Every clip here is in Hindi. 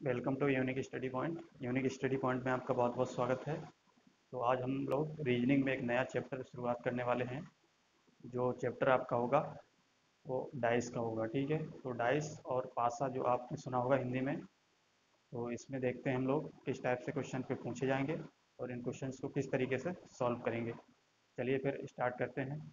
Welcome to unique study point. Unique study point में आपका बहुत बहुत स्वागत है। तो आज हम लोग रीजनिंग में एक नया चैप्टर शुरुआत करने वाले हैं। जो चैप्टर आपका होगा वो डाइस का होगा। ठीक है, तो डाइस और पासा जो आपने सुना होगा हिंदी में, तो इसमें देखते हैं हम लोग किस टाइप से क्वेश्चन पे पूछे जाएंगे और इन क्वेश्चंस को किस तरीके से सॉल्व करेंगे। चलिए फिर स्टार्ट करते हैं।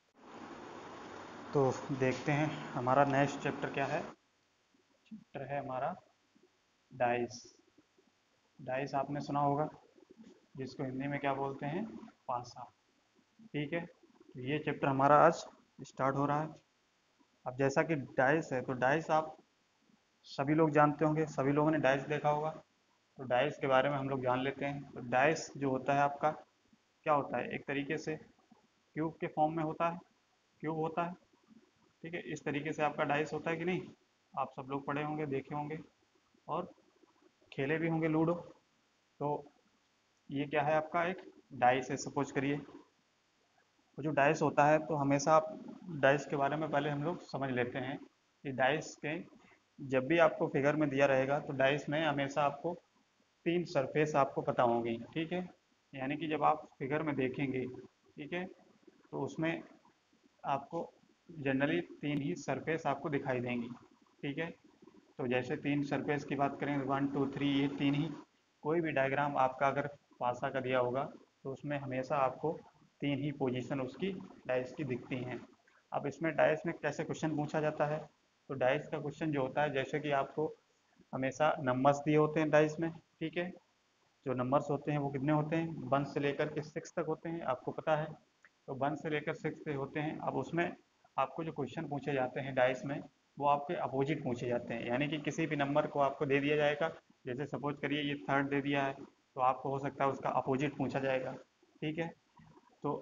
तो देखते हैं हमारा नेक्स्ट चैप्टर क्या है। चैप्टर है हमारा डाइस। डाइस आपने सुना होगा, जिसको हिंदी में क्या बोलते हैं, पासा। ठीक है, तो ये चैप्टर हमारा आज स्टार्ट हो रहा है। अब जैसा कि डाइस है, तो डाइस आप सभी लोग जानते होंगे, सभी लोगों ने डाइस देखा होगा। तो डाइस के बारे में हम लोग जान लेते हैं। तो डाइस जो होता है आपका क्या होता है, एक तरीके से क्यूब के फॉर्म में होता है। क्यूब होता है, ठीक है, इस तरीके से आपका डाइस होता है कि नहीं। आप सब लोग पढ़े होंगे, देखे होंगे और खेले भी होंगे लूडो। तो ये क्या है, आपका एक डाइस है। सपोज करिए वो जो डाइस होता है, तो हमेशा आप डाइस के बारे में पहले हम लोग समझ लेते हैं कि डाइस के जब भी आपको फिगर में दिया रहेगा तो डाइस में हमेशा आपको तीन सरफेस आपको पता होंगी। ठीक है, यानी कि जब आप फिगर में देखेंगे, ठीक है, तो उसमें आपको जनरली तीन ही सरफेस आपको दिखाई देंगी। ठीक है, तो जैसे तीन सरफेस की बात करें, 1 2 3, ये तीन ही। कोई भी डायग्राम आपका अगर पासा का दिया होगा तो उसमें हमेशा आपको तीन ही पोजीशन उसकी डाइस की दिखती हैं। अब इसमें डाइस में कैसे क्वेश्चन पूछा जाता है, तो डाइस का क्वेश्चन जो होता है, जैसे कि आपको हमेशा नंबर्स दिए होते हैं डाइस में। ठीक है, जो नंबर्स होते हैं वो कितने होते हैं, 1 से लेकर के 6 तक होते हैं, आपको पता है। तो 1 से लेकर 6 से होते हैं। अब उसमें आपको जो क्वेश्चन पूछे जाते हैं डाइस में, वो आपके अपोजिट पूछे जाते हैं। यानी कि किसी भी नंबर को आपको दे दिया जाएगा, जैसे सपोज करिए ये थर्ड दे दिया है, तो आपको हो सकता है उसका अपोजिट पूछा जाएगा। ठीक है, तो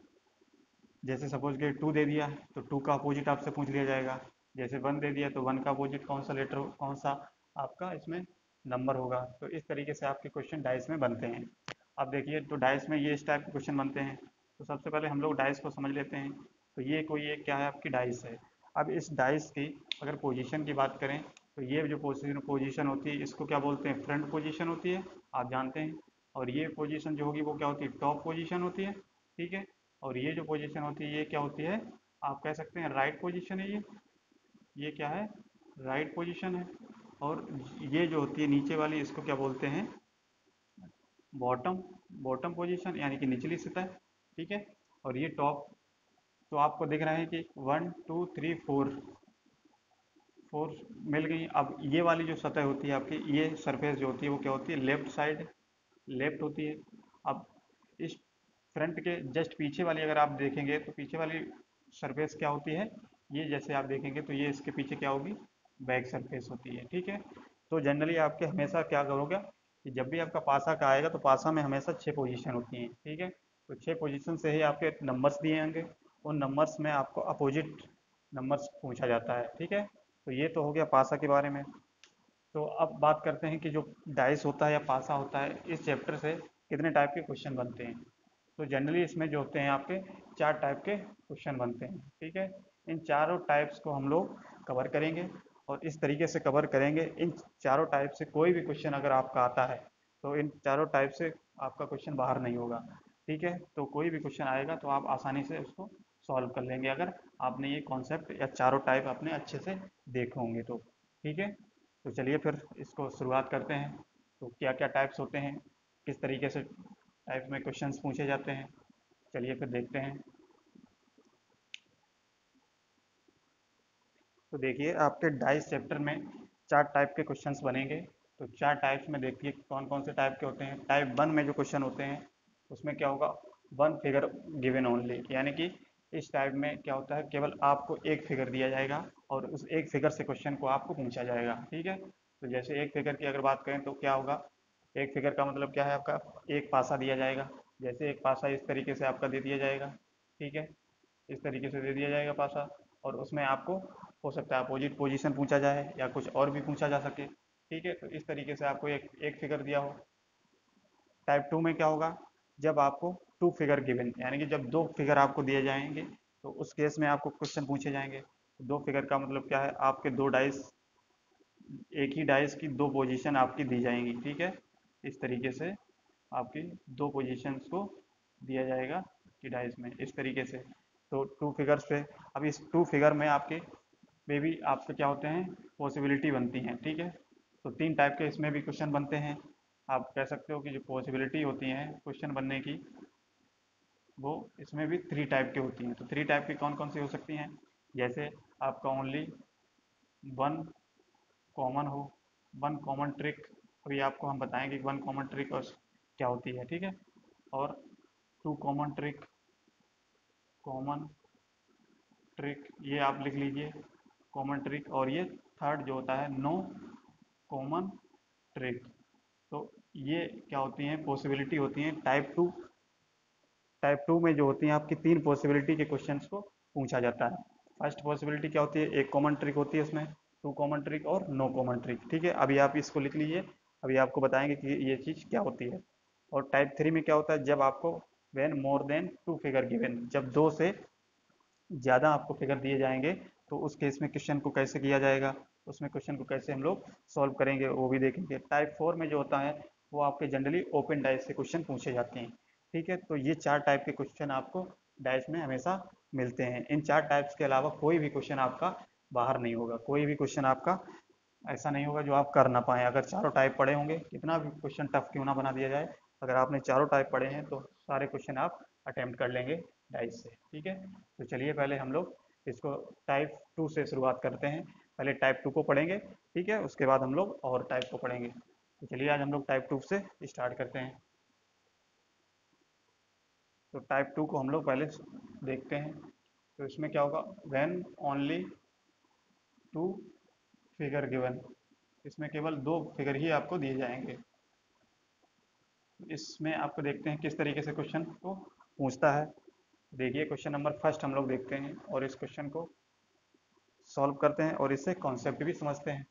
जैसे सपोज करिए 2 दे दिया है, तो 2 का अपोजिट आपसे पूछ लिया जाएगा। जैसे 1 दे दिया तो 1 का अपोजिट कौन सा लेटर, कौन सा आपका इसमें नंबर होगा। तो इस तरीके से आपके क्वेश्चन डाइस में बनते हैं। अब देखिए, तो डाइस में ये इस टाइप के क्वेश्चन बनते हैं। तो सबसे पहले हम लोग डाइस को समझ लेते हैं। तो ये कोई एक क्या है, आपकी डाइस है। अब इस डाइस की अगर पोजीशन की बात करें, तो ये जो पोजीशन होती है, इसको क्या बोलते हैं, फ्रंट पोजीशन होती है, आप जानते हैं। और ये पोजीशन जो होगी वो क्या होती है, टॉप पोजीशन होती है। ठीक है, और ये जो पोजीशन होती है ये क्या होती है, आप कह सकते हैं राइट पोजीशन है। ये क्या है, राइट पोजीशन है। और ये जो होती है नीचे वाली, इसको क्या बोलते हैं, बॉटम बॉटम पोजीशन, यानी कि निचली सतह। ठीक है, और ये टॉप। तो आपको दिख रहा है कि 1 2 3 4 फोर मिल गई। अब ये वाली जो सतह होती है आपकी, ये सरफेस जो होती है वो क्या होती है, लेफ्ट साइड, लेफ्ट होती है। अब इस फ्रंट के जस्ट पीछे वाली अगर आप देखेंगे, तो पीछे वाली सरफेस क्या होती है, ये जैसे आप देखेंगे तो ये इसके पीछे क्या होगी, बैक सरफेस होती है। ठीक है, तो जनरली आपके हमेशा क्या करोगे कि जब भी आपका पासा का आएगा, तो पासा में हमेशा 6 पोजीशन होती हैं। ठीक है, तो 6 पोजीशन से ही आपके नंबर्स दिए होंगे, उन नंबर्स में आपको अपोजिट नंबर्स पूछा जाता है। ठीक है, तो ये तो हो गया पासा के बारे में। तो अब बात करते हैं कि जो डाइस होता है या पासा होता है, इस चैप्टर से कितने टाइप के क्वेश्चन बनते हैं। तो जनरली इसमें जो होते हैं आपके 4 टाइप के क्वेश्चन बनते हैं। ठीक है, इन चारों टाइप्स को हम लोग कवर करेंगे और इस तरीके से कवर करेंगे। इन चारों टाइप से कोई भी क्वेश्चन अगर आपका आता है, तो इन चारों टाइप से आपका क्वेश्चन बाहर नहीं होगा। ठीक है, तो कोई भी क्वेश्चन आएगा तो आप आसानी से उसको सॉल्व कर लेंगे, अगर आपने ये कॉन्सेप्ट या चारों टाइप आपने अच्छे से देखे होंगे तो। ठीक है, तो चलिए फिर इसको शुरुआत करते हैं। तो क्या क्या टाइप्स होते हैं, किस तरीके से टाइप में क्वेश्चंस पूछे जाते हैं, चलिए फिर देखते हैं। तो देखिए, आपके डाइस चैप्टर में 4 टाइप के क्वेश्चंस बनेंगे। तो 4 टाइप्स में देखिए कौन कौन से टाइप के होते हैं। टाइप 1 में जो क्वेश्चन होते हैं, उसमें क्या होगा, वन फिगर गिवन ओनली, यानी कि इस टाइप में क्या होता है, केवल आपको एक फिगर दिया जाएगा और उस एक फिगर से क्वेश्चन को आपको पूछा जाएगा। ठीक है, तो जैसे एक फिगर की अगर बात करें तो क्या होगा, एक फिगर का मतलब क्या है, आपका एक पासा दिया जाएगा। जैसे एक पासा इस तरीके से आपका दे दिया जाएगा। ठीक है, इस तरीके से दे दिया जाएगा पासा, और उसमें आपको हो सकता है अपोजिट पोजीशन पूछा जाए या कुछ और भी पूछा जा सके। ठीक है, तो इस तरीके से आपको एक एक फिगर दिया हो। टाइप 2 में क्या होगा, जब आपको 2 फिगर गिवन, यानी कि जब 2 फिगर आपको दिए जाएंगे, तो उस केस में आपको क्वेश्चन पूछे जाएंगे। 2 फिगर का मतलब क्या है, आपके 2 डाइस एक ही डाइस की दो पोजीशन आपकी दी जाएंगी, ठीक है। इस तरीके से आपकी दो पोजीशंस को दिया जाएगा कि डाइस में इस तरीके से। तो टू फिगर्स पे, अब इस टू फिगर में आपके में भी आपके क्या होते हैं, पॉसिबिलिटी बनती हैं, ठीक है। तो तीन टाइप के इसमें भी क्वेश्चन बनते हैं। आप कह सकते हो कि जो पॉसिबिलिटी होती हैं क्वेश्चन बनने की, वो इसमें भी थ्री टाइप की होती हैं। तो थ्री टाइप की कौन कौन सी हो सकती हैं, जैसे आपका ओनली वन कॉमन हो, वन कॉमन ट्रिक। अभी आपको हम बताएंगे कि वन कॉमन ट्रिक और क्या होती है, ठीक है। और two common trick, common trick ये आप लिख लीजिए, कॉमन ट्रिक। और ये थर्ड जो होता है नो कॉमन ट्रिक। तो ये क्या होती हैं, पॉसिबिलिटी होती हैं टाइप टू। टाइप टू में जो होती हैं आपकी तीन पॉसिबिलिटी के क्वेश्चंस को पूछा जाता है। फर्स्ट पॉसिबिलिटी क्या होती है, एक कॉमन ट्रिक होती है उसमें, टू कॉमन ट्रिक और नो कॉमन ट्रिक, ठीक है। अभी आप इसको लिख लीजिए, अभी आपको बताएंगे कि ये चीज़ क्या होती है। और टाइप थ्री में क्या होता है, जब आपको when more than two figure given, जब दो से ज़्यादा आपको फिगर दिए जाएंगे तो उस केस में क्वेश्चन को कैसे किया जाएगा, उसमें क्वेश्चन को कैसे हम लोग सॉल्व करेंगे वो भी देखेंगे। टाइप फोर में जो होता है वो आपके जनरली ओपन डाइस से क्वेश्चन पूछे जाते हैं, ठीक है। तो ये चार टाइप के क्वेश्चन आपको डाइस में हमेशा मिलते हैं। इन चार टाइप्स के अलावा कोई भी क्वेश्चन आपका बाहर नहीं होगा, कोई भी क्वेश्चन आपका ऐसा नहीं होगा जो आप कर ना पाएँ। अगर चारों टाइप पढ़े होंगे, कितना भी क्वेश्चन टफ क्यों ना बना दिया जाए, अगर आपने चारों टाइप पढ़े हैं तो सारे क्वेश्चन आप अटेम्प्ट कर लेंगे डाइस से, ठीक है। तो चलिए पहले हम लोग इसको टाइप टू से शुरुआत करते हैं। पहले टाइप टू को पढ़ेंगे, ठीक है, उसके बाद हम लोग और टाइप को पढ़ेंगे। तो चलिए आज हम लोग टाइप टू से स्टार्ट करते हैं। तो टाइप टू को हम लोग पहले देखते हैं। तो इसमें क्या होगा, when only two figure given, इसमें केवल दो फिगर ही आपको दिए जाएंगे। इसमें आपको देखते हैं किस तरीके से क्वेश्चन को पूछता है। देखिए क्वेश्चन नंबर फर्स्ट हम लोग देखते हैं और इस क्वेश्चन को सॉल्व करते हैं और इससे कॉन्सेप्ट भी समझते हैं।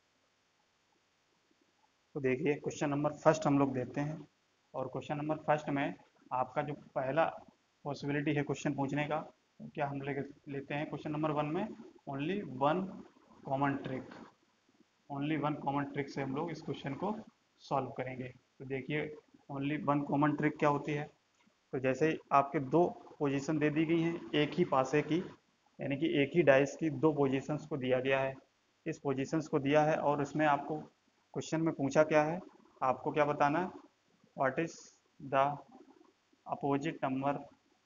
तो देखिए क्वेश्चन नंबर फर्स्ट हम लोग देखते हैं और क्वेश्चन नंबर फर्स्ट में आपका जो पहला पॉसिबिलिटी है क्वेश्चन पूछने का, तो क्या हम लेते हैं क्वेश्चन नंबर वन में only one common trick. Only one common trick से हम लोग इस क्वेश्चन को सॉल्व करेंगे। तो देखिए ओनली वन कॉमन ट्रिक क्या होती है। तो जैसे आपके दो पोजीशन दे दी गई हैं एक ही पासे की, यानी कि एक ही डाइस की दो पोजीशंस को दिया गया है। इस पोजीशंस को दिया है और इसमें आपको क्वेश्चन में पूछा क्या है, आपको क्या बताना है, what is the opposite number,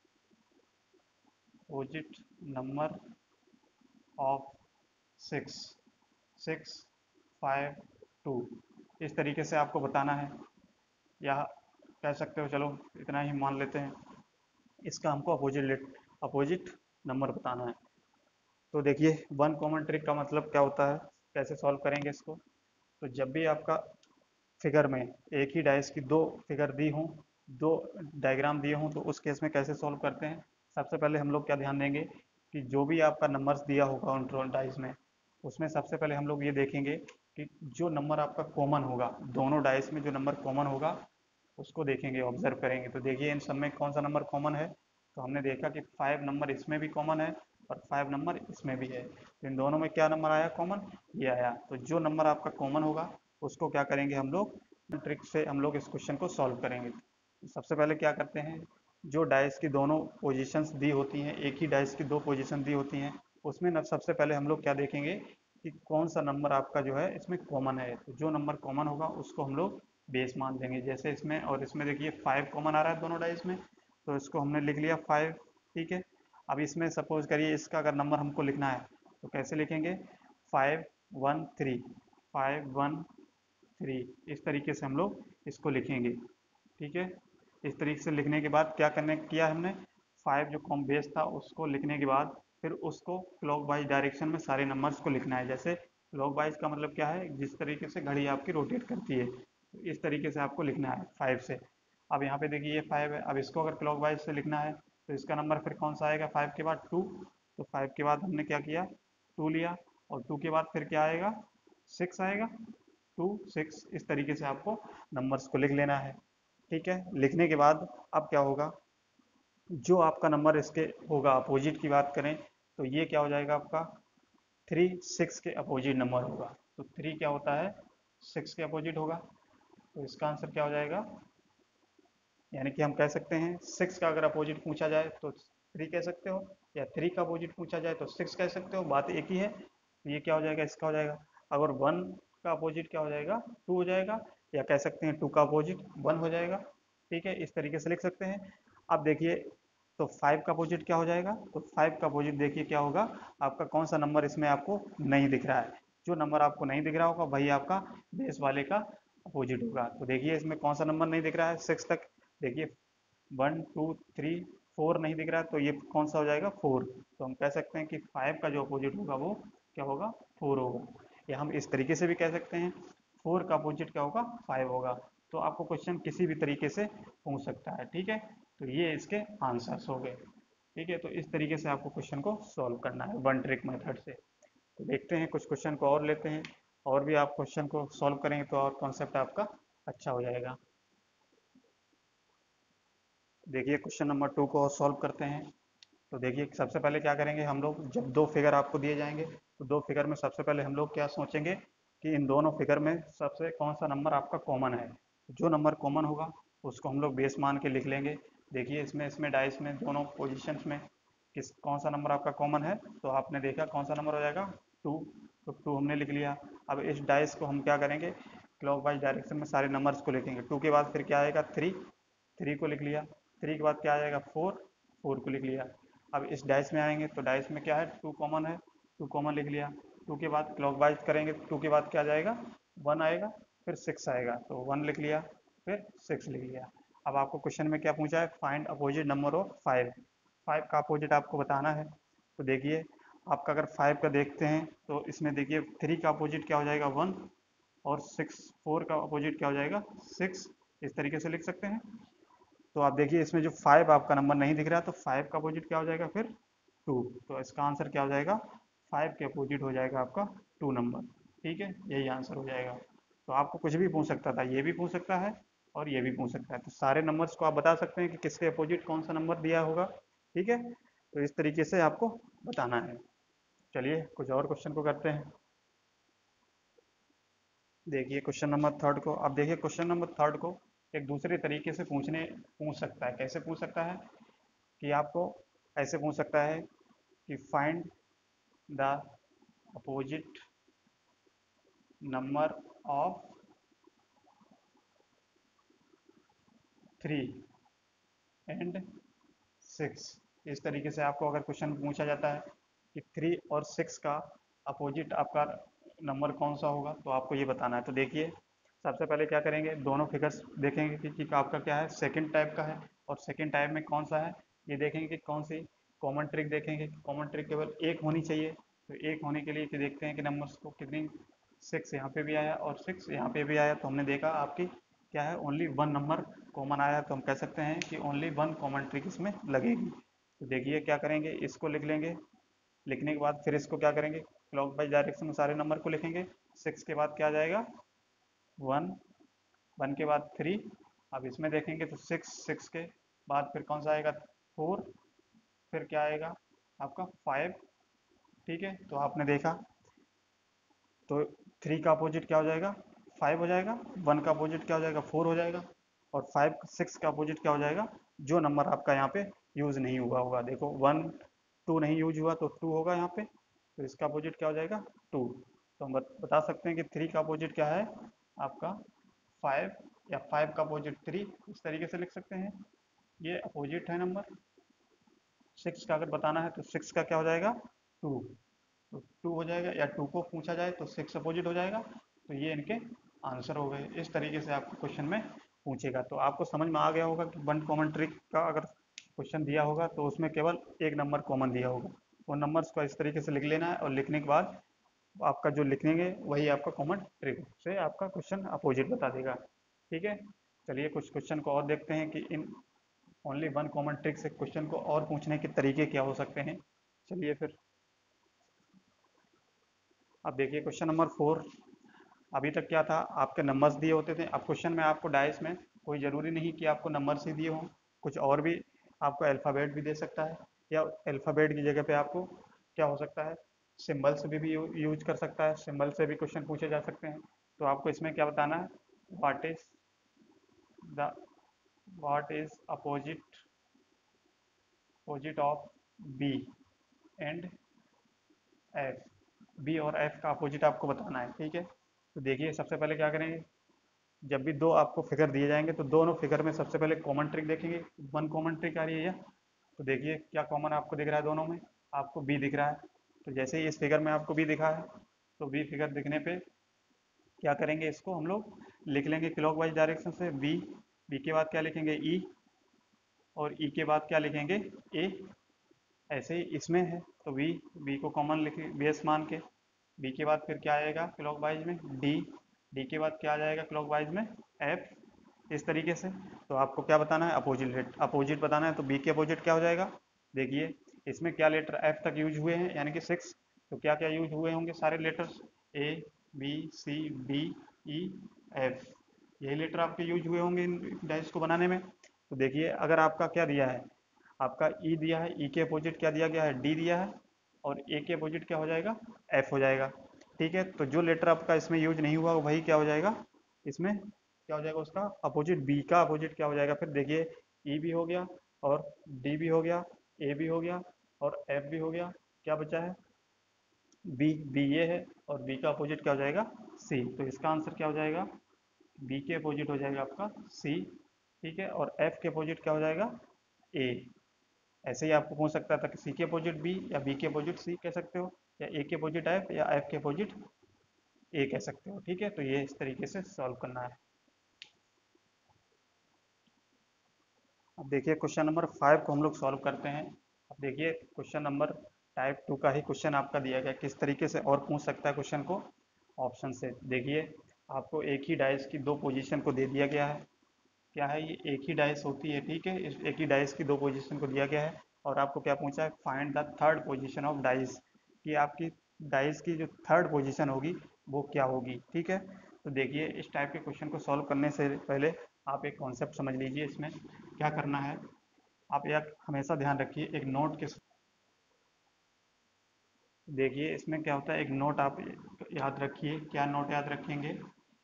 opposite number of six, six, five, two, इस तरीके से आपको बताना है। या कह सकते हो, चलो इतना ही मान लेते हैं, इसका हमको अपोजिट नंबर बताना है। तो देखिए वन कॉमन ट्रिक का मतलब क्या होता है, कैसे सॉल्व करेंगे इसको। तो जब भी आपका फिगर में एक ही डाइस की दो फिगर दी हों, दो डायग्राम दिए हों, तो उस केस में कैसे सॉल्व करते हैं। सबसे पहले हम लोग क्या ध्यान देंगे कि जो भी आपका नंबर्स दिया होगा उन डाइस में, उसमें सबसे पहले हम लोग ये देखेंगे कि जो नंबर आपका कॉमन होगा, दोनों डाइस में जो नंबर कॉमन होगा उसको देखेंगे, ऑब्जर्व करेंगे। तो देखिए इन सब में कौन सा नंबर कॉमन है, तो हमने देखा कि 5 नंबर इसमें भी कॉमन है और 5 नंबर इसमें भी है। तो इन दोनों में क्या नंबर आया कॉमन, ये आया। तो जो नंबर आपका कॉमन होगा उसको क्या करेंगे हम लोग, ट्रिक से हम लोग इस क्वेश्चन को सॉल्व करेंगे। तो सबसे पहले क्या करते हैं, जो डाइस की दोनों पोजीशंस दी होती हैं, एक ही डाइस की दो पोजीशन दी होती हैं, उसमें न सबसे पहले हम लोग क्या देखेंगे कि कौन सा नंबर आपका जो है इसमें कॉमन है। तो जो नंबर कॉमन होगा उसको हम लोग बेस मान देंगे। जैसे इसमें और इसमें देखिए 5 कॉमन आ रहा है दोनों डाइस में, तो इसको हमने लिख लिया 5, ठीक है। अब इसमें सपोज करिए इसका अगर नंबर हमको लिखना है तो कैसे लिखेंगे, 5 1 3, 5 1 3, इस तरीके से हम लोग इसको लिखेंगे, ठीक है। इस तरीके से लिखने के बाद क्या करने किया हमने, 5 जो कॉम बेस था उसको लिखने के बाद फिर उसको क्लॉक वाइज डायरेक्शन में सारे नंबर्स को लिखना है। जैसे क्लॉक वाइज का मतलब क्या है, जिस तरीके से घड़ी आपकी रोटेट करती है, तो इस तरीके से आपको लिखना है 5 से। अब यहाँ पे देखिए ये 5 है, अब इसको अगर क्लॉक वाइज से लिखना है तो इसका नंबर फिर कौन सा आएगा, 5 के बाद 2। तो 5 के बाद हमने क्या किया, 2 लिया, और 2 के बाद फिर क्या आएगा, 6 आएगा, 2 6, इस तरीके से आपको नंबर्स को लिख लेना है, ठीक है। लिखने के बाद अब क्या होगा, जो आपका नंबर इसके होगा अपोजिट की बात करें तो ये क्या हो जाएगा आपका 3 6 के अपोजिट नंबर होगा। तो 3 क्या होता है, 6 के अपोजिट होगा। तो इसका आंसर क्या हो जाएगा, यानी कि हम कह सकते हैं 6 का अगर अपोजिट पूछा जाए तो 3 कह सकते हो, या 3 का अपोजिट पूछा जाए तो 6 कह सकते हो, बात एक ही है। तो ये क्या हो जाएगा, इसका हो जाएगा। अगर 1 का अपोजिट क्या हो जाएगा, 2 हो जाएगा, या कह सकते हैं 2 का अपोजिट 1 हो जाएगा। ठीक है, इस तरीके से लिख सकते हैं। अब देखिए, तो 5 का अपोजिट क्या हो जाएगा, तो 5 का अपोजिट देखिए क्या होगा, आपका कौन सा नंबर इसमें आपको नहीं दिख रहा है। जो नंबर आपको नहीं दिख रहा होगा वही आपका बेस वाले का अपोजिट होगा। तो देखिए इसमें कौन सा नंबर नहीं दिख रहा है, 6 तक। देखिए 1 2 3 4 नहीं दिख रहा है, तो ये कौन सा हो जाएगा, 4। तो हम कह सकते हैं कि 5 का जो अपोजिट होगा वो क्या होगा, 4 होगा। या हम इस तरीके से भी कह सकते हैं 4 का अपोजिट क्या होगा, 5 होगा। तो आपको क्वेश्चन किसी भी तरीके से पूछ सकता है। ठीक है, तो ये इसके आंसर्स हो गए। ठीक है, तो इस तरीके से आपको क्वेश्चन को सॉल्व करना है वन ट्रिक मेथड से। तो देखते हैं कुछ क्वेश्चन को और लेते हैं, और भी आप क्वेश्चन को सॉल्व करेंगे तो और कॉन्सेप्ट आपका अच्छा हो जाएगा। देखिए क्वेश्चन नंबर 2 को और सॉल्व करते हैं। तो देखिए सबसे पहले क्या करेंगे हम लोग, जब दो फिगर आपको दिए जाएंगे तो दो फिगर में सबसे पहले हम लोग क्या सोचेंगे कि इन दोनों फिगर में सबसे कौन सा नंबर आपका कॉमन है। जो नंबर कॉमन होगा उसको हम लोग बेस मान के लिख लेंगे। देखिए इसमें इसमें डाइस में दोनों पोजीशंस में किस कौन सा नंबर आपका कॉमन है, तो आपने देखा कौन सा नंबर हो जाएगा, 2। तो 2 हमने लिख लिया। अब इस डाइस को हम क्या करेंगे, क्लॉकवाइज डायरेक्शन में सारे नंबर्स को लिखेंगे। 2 के बाद फिर क्या आएगा, 3, 3 को लिख लिया। 3 के बाद क्या आ जाएगा, 4, 4 को लिख लिया। अब इस डाइस में आएंगे तो डाइस में क्या है, 2 कॉमन है, 2 कॉमन लिख लिया। 2 के बाद क्लॉकवाइज करेंगे, 2 के बाद क्या आ जाएगा, 1 आएगा, फिर 6 आएगा, तो 1 लिख लिया, फिर 6 लिख लिया। अब आपको क्वेश्चन में क्या पूछा है, फाइंड अपोजिट नंबर ऑफ 5। 5 का अपोजिट आपको बताना है। तो देखिए आपका अगर 5 का देखते हैं तो इसमें देखिए 3 का अपोजिट क्या हो जाएगा, 1, और 6, 4 का अपोजिट क्या हो जाएगा, 6। इस तरीके से लिख सकते हैं। तो आप देखिए इसमें जो 5 आपका नंबर नहीं दिख रहा है, तो 5 का अपोजिट क्या हो जाएगा फिर, 2। तो इसका आंसर क्या हो जाएगा, 5 के अपोजिट हो जाएगा आपका 2 नंबर। ठीक है, यही आंसर हो जाएगा। तो आपको कुछ भी पूछ सकता था, ये भी पूछ सकता है और ये भी पूछ सकता है। तो सारे नंबर्स को आप बता सकते हैं कि किसके अपोजिट कौन सा नंबर दिया होगा। ठीक है, तो इस तरीके से आपको बताना है। चलिए कुछ और क्वेश्चन को करते हैं। देखिए क्वेश्चन नंबर 3 को, अब देखिए क्वेश्चन नंबर 3 को एक दूसरे तरीके से पूछ सकता है। कैसे पूछ सकता है कि आपको ऐसे पूछ सकता है कि find the opposite number of 3 and 6। इस तरीके से आपको अगर क्वेश्चन पूछा जाता है कि 3 और 6 का अपोजिट आपका नंबर कौन सा होगा, तो आपको ये बताना है। तो देखिए सबसे पहले क्या करेंगे, दोनों फिगर्स देखेंगे कि आपका क्या है, सेकंड टाइप का है, और सेकंड टाइप में कौन सा है ये देखेंगे कि कौन सी कॉमन ट्रिक देखेंगे। कॉमन ट्रिक केवल एक होनी चाहिए। तो एक होने के लिए देखते हैं कि नंबर्स को कितनी, 6 यहाँ पे भी आया और 6 यहाँ पे भी आया, तो हमने देखा आपकी क्या है, ओनली 1 नंबर कॉमन आया। तो हम कह सकते हैं कि ओनली 1 कॉमन ट्रिक इसमें लगेगी। तो देखिए क्या करेंगे, इसको लिख लेंगे। लिखने के बाद फिर इसको क्या करेंगे, क्लॉक वाइज डायरेक्शन में सारे नंबर को लिखेंगे। 6 के बाद क्या आ जाएगा, 1, 1 के बाद 3। अब इसमें देखेंगे तो 6, 6 के बाद फिर कौन सा आएगा, 4, फिर क्या आएगा आपका 5। ठीक है, तो आपने देखा तो 3 का अपोजिट क्या हो जाएगा, 5 हो जाएगा। 1 का अपोजिट क्या हो जाएगा, 4 हो जाएगा। और 5 6 का अपोजिट क्या हो जाएगा, जो नंबर आपका यहाँ पे यूज़ नहीं हुआ होगा। देखो 1 2 नहीं यूज हुआ तो 2 होगा यहाँ पे, तो इसका अपोजिट क्या हो जाएगा, 2। तो हम बता सकते हैं कि 3 का अपोजिट क्या है आपका 5, या 5 का अपोजिट 3, इस तरीके से लिख सकते हैं। ये अपोजिट है नंबर। 6 का अगर बताना है तो 6 का क्या हो जाएगा, 2। तो 2 हो जाएगा, या 2 को पूछा जाए तो 6 अपोजिट हो जाएगा। तो ये इनके आंसर हो गए। इस तरीके से आपको क्वेश्चन में पूछेगा। तो आपको समझ में आ गया होगा कि वन कॉमन ट्रिक का अगर क्वेश्चन दिया होगा तो उसमें केवल एक नंबर कॉमन दिया होगा। वो नंबर्स को इस तरीके से लिख लेना है, और लिखने के बाद आपका जो लिखेंगे वही आपका कॉमन ट्रिक से आपका क्वेश्चन अपोजिट बता देगा। ठीक है, चलिए कुछ क्वेश्चन को और देखते हैं कि इन ओनली वन कॉमन ट्रिक से क्वेश्चन को और पूछने के तरीके क्या हो सकते हैं। चलिए फिर अब देखिए क्वेश्चन नंबर 4। अभी तक क्या था, आपके नंबर्स दिए होते थे। अब क्वेश्चन में आपको डाइस में कोई ज़रूरी नहीं कि आपको नंबर्स ही दिए हों, कुछ और भी आपको अल्फ़ाबेट भी दे सकता है, या अल्फ़ाबेट की जगह पे आपको क्या हो सकता है, सिंबल से भी यूज कर सकता है, सिंबल से भी क्वेश्चन पूछे जा सकते हैं। तो आपको इसमें क्या बताना है, the what is opposite of B and F. B और एफ का अपोजिट आपको बताना है, ठीक है। तो देखिए सबसे पहले क्या करेंगे, जब भी दो आपको फिगर दिए जाएंगे तो दोनों फिगर में सबसे पहले कॉमन ट्रिक देखेंगे। वन कॉमन ट्रिक आ रही है, तो देखिए क्या कॉमन आपको दिख रहा है दोनों में, आपको बी दिख रहा है। तो जैसे ही इस फिगर में आपको बी दिखा है, तो बी फिगर दिखने पे क्या करेंगे, इसको हम लोग लिख लेंगे क्लॉकवाइज डायरेक्शन से। बी, बी के बाद क्या लिखेंगे, ई, और ई के बाद क्या लिखेंगे, ए। ऐसे ही इसमें है, तो बी, बी को कॉमन लिखे बेस मान के। बी के बाद फिर क्या आएगा क्लॉकवाइज में, डी, डी के बाद क्या आ जाएगा क्लॉकवाइज में, एफ। इस तरीके से। तो आपको क्या बताना है, अपोजिट बताना है। तो बी के अपोजिट क्या हो जाएगा, देखिए इसमें क्या लेटर एफ तक यूज हुए हैं, यानी कि 6। तो क्या क्या यूज हुए होंगे, सारे letters, A, B, C, D, E, F. यही लेटर आपके यूज हुए होंगे इन डाइस को बनाने में। तो देखिए अगर आपका क्या दिया है, आपका ई दिया है, ई के अपोजिट क्या दिया गया है, डी दिया है, और ए के अपोजिट क्या हो जाएगा, एफ हो जाएगा। ठीक है, तो जो लेटर आपका इसमें यूज नहीं हुआ वही क्या हो जाएगा, इसमें क्या हो जाएगा, उसका अपोजिट, बी का अपोजिट क्या हो जाएगा। फिर देखिए ई भी हो गया, और डी भी हो गया, ए भी हो गया, और एफ भी हो गया। क्या बचा है, बी, बी ये है, और बी का अपोजिट क्या हो जाएगा, सी। तो इसका आंसर क्या हो जाएगा, बी के अपोजिट हो जाएगा आपका सी। ठीक है, और एफ के अपोजिट क्या हो जाएगा, ए। ऐसे ही आपको पूछ सकता था कि सी के अपोजिट बी या बी के अपोजिट सी कह सकते हो, या ए के अपोजिट एफ या एफ के अपोजिट ए कह सकते हो। ठीक है, तो ये इस तरीके से सॉल्व करना है। अब देखिए क्वेश्चन नंबर 5 को हम लोग सॉल्व करते हैं। अब देखिए क्वेश्चन नंबर टाइप 2 का ही क्वेश्चन आपका दिया गया, किस तरीके से और पूछ सकता है क्वेश्चन को, ऑप्शन से। देखिए आपको एक ही डाइस की दो पोजीशन को दे दिया गया है। क्या है ये, एक ही डाइस होती है, ठीक है, इस एक ही डाइस की दो पोजीशन को दिया गया है, और आपको क्या पूछा है, find the third position of dice, कि आपकी डाइस की जो थर्ड पोजीशन होगी वो क्या होगी। ठीक है, तो देखिए इस टाइप के क्वेश्चन को सॉल्व करने से पहले आप एक कॉन्सेप्ट समझ लीजिए। इसमें क्या करना है, आप यह हमेशा ध्यान रखिए, एक नोट के, देखिए इसमें क्या होता है, एक नोट आप याद रखिए। क्या नोट याद रखेंगे,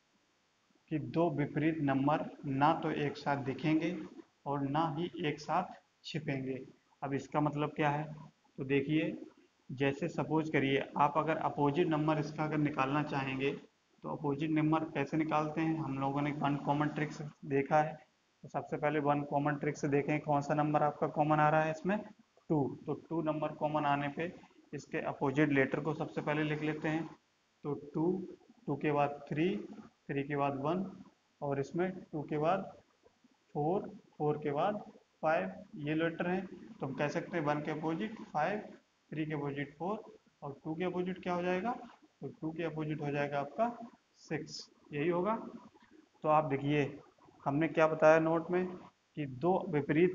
कि दो विपरीत नंबर ना तो एक साथ दिखेंगे और ना ही एक साथ छिपेंगे। अब इसका मतलब क्या है, तो देखिए जैसे सपोज करिए आप अगर अपोजिट नंबर इसका अगर निकालना चाहेंगे, तो अपोजिट नंबर कैसे निकालते हैं, हम लोगों ने वन कॉमन ट्रिक से देखा है। तो सबसे पहले वन कॉमन ट्रिक से देखें कौन सा नंबर आपका कॉमन आ रहा है इसमें, टू। तो टू नंबर कॉमन आने पे इसके अपोजिट लेटर को सबसे पहले लिख लेते हैं। तो टू, टू के बाद थ्री, थ्री के बाद वन, और इसमें टू के बाद फोर, फोर के बाद फाइव, ये लेटर हैं। तो हम कह सकते हैं वन के अपोजिट फाइव, थ्री के अपोजिट फोर, और टू के अपोजिट क्या हो जाएगा, तो टू के अपोजिट हो जाएगा आपका सिक्स। यही होगा। तो आप देखिए हमने क्या बताया नोट में, कि दो विपरीत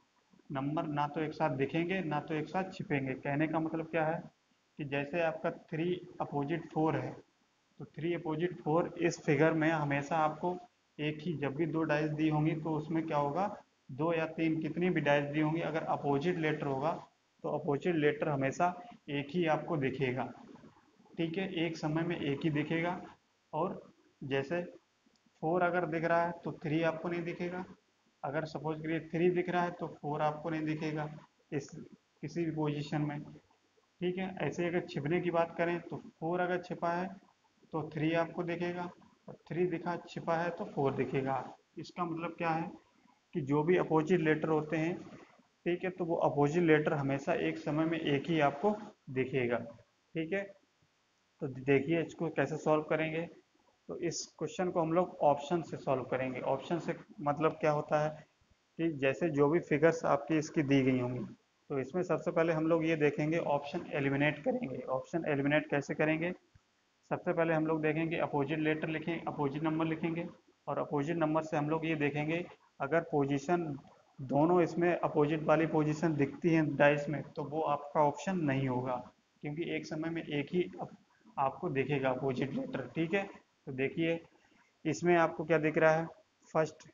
नंबर ना तो एक साथ दिखेंगे ना तो एक साथ छिपेंगे। कहने का मतलब क्या है, कि जैसे आपका थ्री अपोजिट फोर है, तो थ्री अपोजिट फोर इस फिगर में हमेशा आपको एक ही, जब भी दो डाइस दी होंगी तो उसमें क्या होगा, दो या तीन कितनी भी डाइस दी होंगी, अगर अपोजिट लेटर होगा तो अपोजिट लेटर हमेशा एक ही आपको दिखेगा। ठीक है, एक समय में एक ही दिखेगा। और जैसे फोर अगर दिख रहा है तो थ्री आपको नहीं दिखेगा, अगर सपोज करिए थ्री दिख रहा है तो फोर आपको नहीं दिखेगा इस किसी भी पोजीशन में। ठीक है, ऐसे ही अगर छिपने की बात करें तो फोर अगर छिपा है तो थ्री आपको दिखेगा, और थ्री दिखा छिपा है तो फोर दिखेगा। इसका मतलब क्या है, कि जो भी अपोजिट लेटर होते हैं, ठीक है, तो वो अपोजिट लेटर हमेशा एक समय में एक ही आपको दिखेगा। ठीक है, तो देखिए इसको कैसे सॉल्व करेंगे। तो इस क्वेश्चन को हम लोग ऑप्शन से सॉल्व करेंगे। ऑप्शन से मतलब क्या होता है, कि जैसे जो भी फिगर्स आपकी इसकी दी गई होंगी, तो इसमें सबसे पहले हम लोग ये देखेंगे, ऑप्शन एलिमिनेट करेंगे। ऑप्शन एलिमिनेट कैसे करेंगे, सबसे पहले हम लोग देखेंगे अपोजिट लेटर लिखेंगे, अपोजिट नंबर लिखेंगे, और अपोजिट नंबर से हम लोग ये देखेंगे अगर पोजीशन दोनों इसमें अपोजिट वाली पोजीशन दिखती है डाइस में, तो वो आपका ऑप्शन नहीं होगा, क्योंकि एक समय में एक ही आपको दिखेगा अपोजिट लेटर। ठीक है, तो देखिए इसमें आपको क्या दिख रहा है, फर्स्ट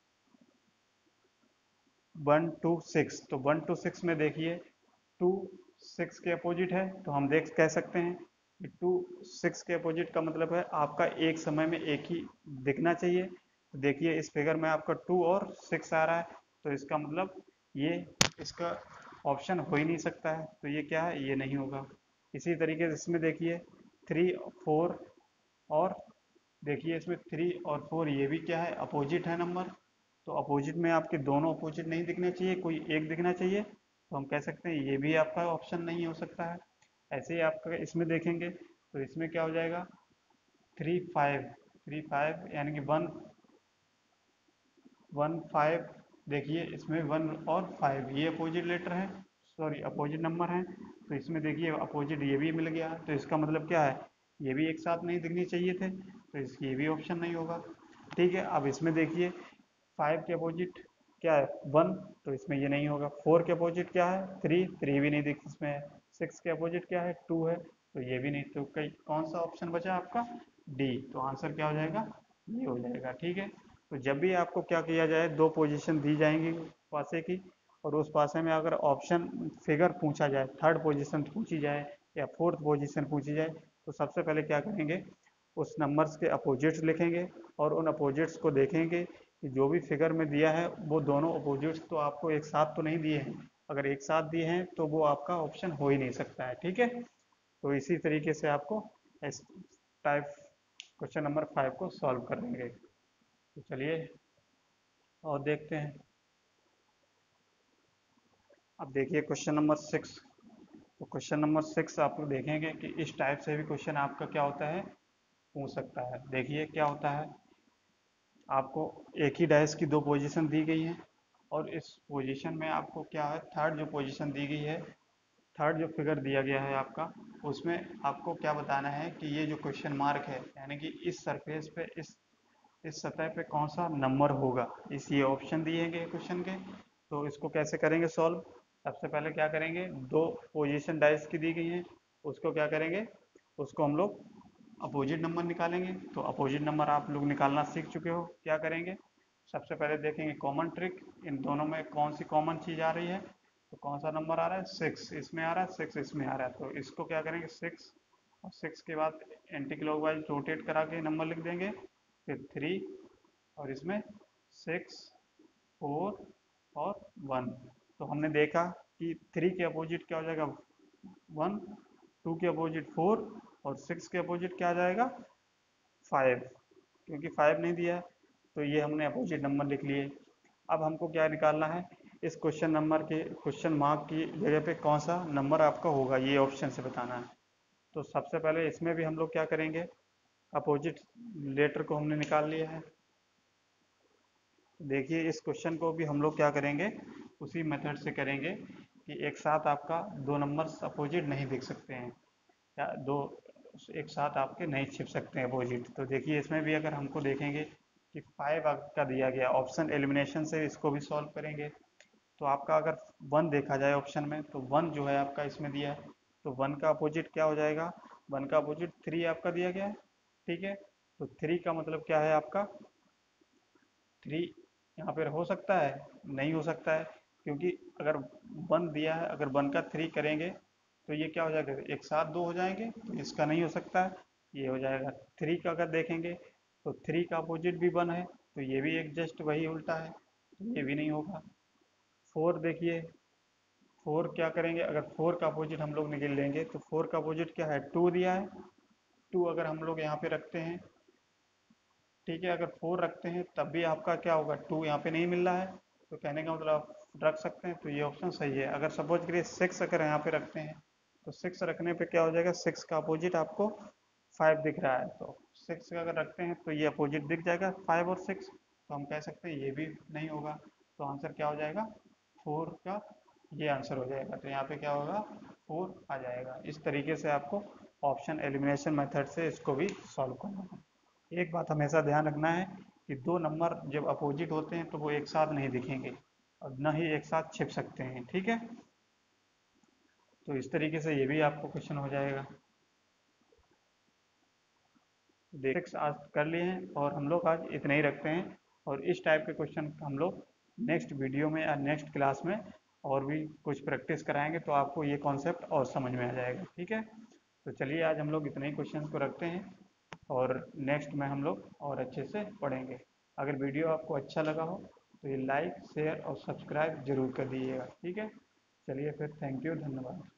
1 2 6, तो 1 2 6 में देखिए टू 6 के अपोजिट है, तो हम देख कह सकते हैं कि 2 6 के अपोजिट का मतलब है आपका एक समय में एक ही दिखना चाहिए। तो देखिए इस फिगर में आपका 2 और 6 आ रहा है, तो इसका मतलब ये इसका ऑप्शन हो ही नहीं सकता है, तो ये क्या है, ये नहीं होगा। इसी तरीके से इसमें देखिए 3 4 और देखिए इसमें 3 और 4 ये भी क्या है, अपोजिट है नंबर। तो अपोजिट में आपके दोनों अपोजिट नहीं दिखने चाहिए, कोई एक दिखना चाहिए, तो हम कह सकते हैं ये भी आपका ऑप्शन नहीं हो सकता है। ऐसे ही आपका इसमें देखेंगे तो इसमें क्या हो जाएगा, 3 5 यानी कि 1 1 5। देखिए इसमें 1 और 5 ये अपोजिट लेटर है, सॉरी अपोजिट नंबर हैं, तो इसमें देखिए अपोजिट ये भी मिल गया, तो इसका मतलब क्या है, ये भी एक साथ नहीं दिखने चाहिए थे, तो इसकी ये भी ऑप्शन नहीं होगा। ठीक है, अब इसमें देखिए 5 के अपोजिट क्या है, 1, तो इसमें ये नहीं होगा। 4 के अपोजिट क्या है, 3, 3 भी नहीं दिख इसमें है। 6 के अपोजिट क्या है, 2 है, तो ये भी नहीं, तो कई कौन सा ऑप्शन बचा आपका, डी। तो आंसर क्या हो जाएगा, ये हो जाएगा। ठीक है, तो जब भी आपको क्या किया जाए, दो पोजीशन दी जाएंगी पासे की, और उस पासे में अगर ऑप्शन फिगर पूछा जाए, थर्ड पोजीशन पूछी जाए या फोर्थ पोजीशन पूछी जाए, तो सबसे पहले क्या करेंगे, उस नंबर्स के अपोजिट्स लिखेंगे और उन अपोजिट्स को देखेंगे कि जो भी फिगर में दिया है वो दोनों अपोजिट्स तो आपको एक साथ तो नहीं दिए हैं। अगर एक साथ दिए हैं तो वो आपका ऑप्शन हो ही नहीं सकता है। ठीक है, तो इसी तरीके से आपको इस टाइप क्वेश्चन नंबर 5 को सॉल्व करेंगे। तो चलिए और देखते हैं। अब देखिए क्वेश्चन नंबर 6। तो क्वेश्चन नंबर 6 आप लोग देखेंगे कि इस टाइप से भी क्वेश्चन आपका क्या होता है, पूछ सकता है। देखिए क्या होता है, आपको एक ही डाइस की दो पोजीशन दी गई है और इस पोजीशन में आपको क्या है, थर्ड जो पोजीशन दी गई है, थर्ड जो फिगर दिया गया है आपका, उसमें आपको क्या बताना है कि ये जो क्वेश्चन मार्क है, यानी कि इस सरफेस पे इस सतह पे कौन सा नंबर होगा। इस ये ऑप्शन दिए गए क्वेश्चन के, तो इसको कैसे करेंगे सॉल्व। सबसे पहले क्या करेंगे, दो पोजीशन डाइस की दी गई हैं, उसको क्या करेंगे, उसको हम लोग अपोजिट नंबर निकालेंगे। तो अपोजिट नंबर आप लोग निकालना सीख चुके हो, क्या करेंगे, सबसे पहले देखेंगे कॉमन ट्रिक, इन दोनों में कौन सी कॉमन चीज़ आ रही है। तो कौन सा नंबर आ रहा है, 6 इसमें आ रहा है, 6 इसमें आ रहा है, तो इसको क्या करेंगे 6 और 6 के बाद एंटी क्लॉकवाइज रोटेट करा के नंबर लिख देंगे, फिर 3 और इसमें 6 4 और 1। तो हमने देखा कि 3 के अपोजिट क्या हो जाएगा, 1, 2 के अपोजिट 4 और 6 के अपोजिट क्या आ जाएगा, 5। क्योंकि 5 नहीं दिया है तो ये हमने अपोजिट नंबर लिख लिए। अब हमको क्या निकालना है, इस क्वेश्चन नंबर के क्वेश्चन मार्क की जगह पे कौन सा नंबर आपका होगा, ये ऑप्शन से बताना है। तो सबसे पहले इसमें भी हम लोग क्या करेंगे, अपोजिट लेटर को हमने निकाल लिया है। देखिए इस क्वेश्चन को भी हम लोग क्या करेंगे, उसी मेथड से करेंगे कि एक साथ आपका दो नंबर्स अपोजिट नहीं दिख सकते हैं, या दो एक साथ आपके नहीं छिप सकते हैं अपोजिट। तो देखिए इसमें भी अगर हमको देखेंगे कि 5 का दिया गया ऑप्शन एलिमिनेशन से इसको भी सॉल्व करेंगे, तो आपका अगर 1 देखा जाए ऑप्शन में, तो 1 जो है आपका इसमें दिया है, तो 1 का अपोजिट क्या हो जाएगा, 1 का अपोजिट 3 आपका दिया गया है। ठीक है, तो 3 का मतलब क्या है आपका, 3 यहाँ पर हो सकता है, नहीं हो सकता है, क्योंकि अगर 1 दिया है, अगर 1 का 3 करेंगे तो ये क्या हो जाएगा, एक साथ दो हो जाएंगे, तो इसका नहीं हो सकता है, ये हो जाएगा। 3 का अगर देखेंगे तो 3 का अपोजिट भी 1 है, तो ये भी एक जस्ट वही उल्टा है, तो ये भी नहीं होगा। 4 देखिए, 4 क्या करेंगे, अगर 4 का अपोजिट हम लोग निकल लेंगे तो 4 का अपोजिट क्या है, 2 दिया है, 2 अगर हम लोग यहाँ पे रखते हैं, ठीक है, अगर 4 रखते हैं तब भी आपका क्या होगा, 2 यहाँ पे नहीं मिल रहा है, तो कहने का मतलब आप रख सकते हैं, तो ये ऑप्शन सही है। अगर सपोज करिए 6 अगर यहाँ पे रखते हैं, तो 6 रखने पे क्या हो जाएगा, 6 का अपोजिट आपको 5 दिख रहा है, तो 6 का अगर रखते हैं तो ये अपोजिट दिख जाएगा 5 और 6, तो हम कह सकते हैं ये भी नहीं होगा। तो आंसर क्या हो जाएगा, 4 का ये आंसर हो जाएगा। तो यहाँ पे क्या होगा, 4 आ जाएगा। इस तरीके से आपको ऑप्शन एलिमिनेशन मेथड से इसको भी सॉल्व करना है। एक बात हमेशा ध्यान रखना है कि दो नंबर जब अपोजिट होते हैं तो वो एक साथ नहीं दिखेंगे और न ही एक साथ छिप सकते हैं। ठीक है, तो इस तरीके से ये भी आपको क्वेश्चन हो जाएगा। सिक्स आज कर लिए हैं और हम लोग आज इतने ही रखते हैं, और इस टाइप के क्वेश्चन हम लोग नेक्स्ट वीडियो में या नेक्स्ट क्लास में और भी कुछ प्रैक्टिस कराएंगे तो आपको ये कॉन्सेप्ट और समझ में आ जाएगा। ठीक है, तो चलिए आज हम लोग इतने ही क्वेश्चंस को रखते हैं और नेक्स्ट में हम लोग और अच्छे से पढ़ेंगे। अगर वीडियो आपको अच्छा लगा हो तो ये लाइक शेयर और सब्सक्राइब जरूर कर दीजिएगा। ठीक है, चलिए फिर, थैंक यू, धन्यवाद।